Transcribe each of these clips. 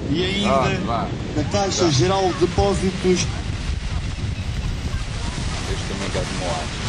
E ainda na Caixa Geral de Depósitos. Este também está demorado.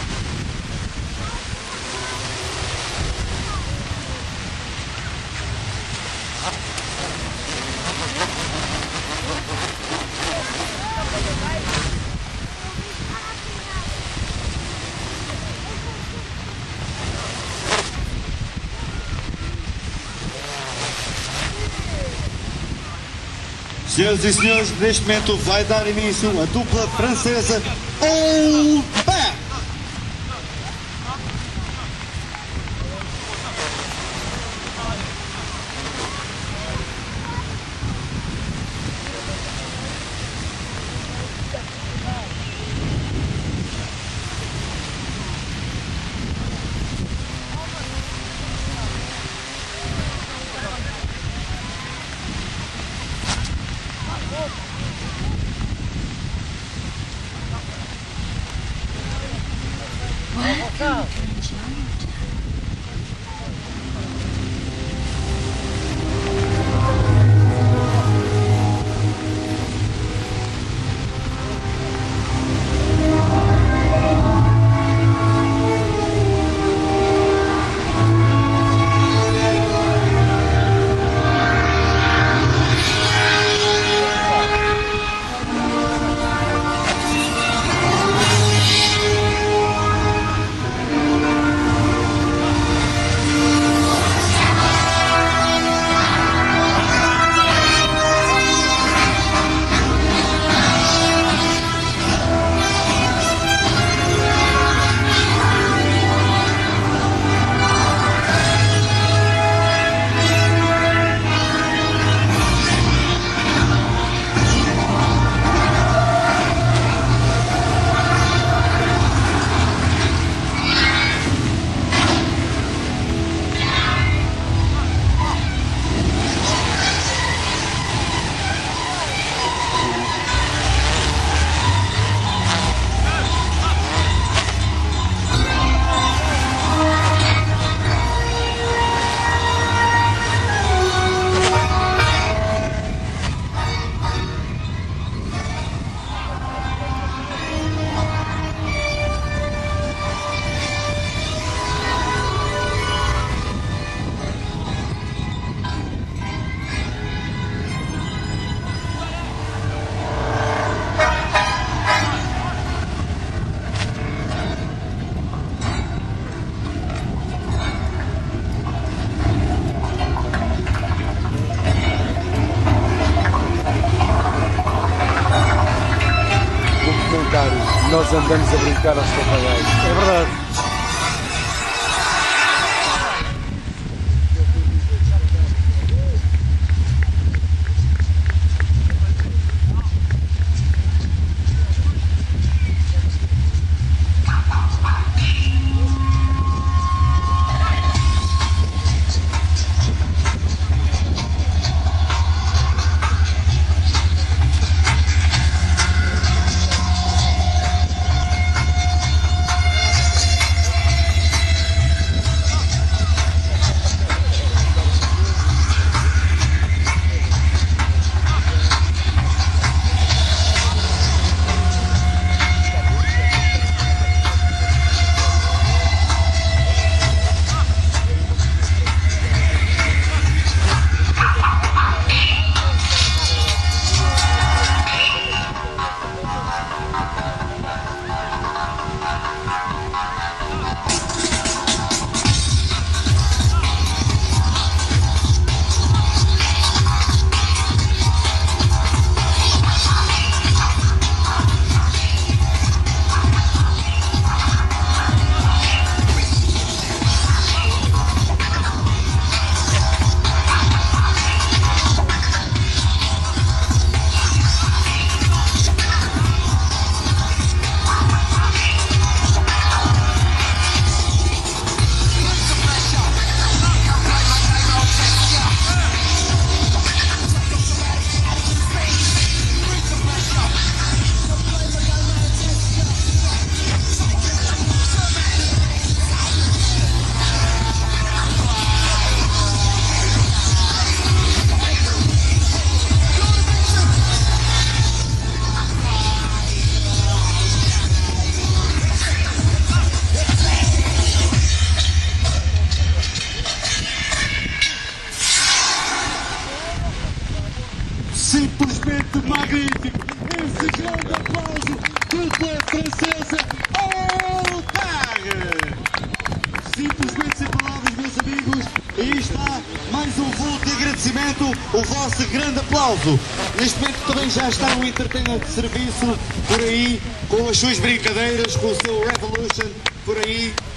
Senhoras e senhores, neste momento vai dar início a dupla francesa All Back. Nós andamos a brincar aos papagaios. É verdade. simplesmente magnífico. Esse grande aplauso, dupla francesa, Altar! Simplesmente sem palavras, meus amigos, e aí está mais um voo de agradecimento, o vosso grande aplauso. Neste momento também já está um entertainer de serviço por aí, com as suas brincadeiras, com o seu Revolution por aí.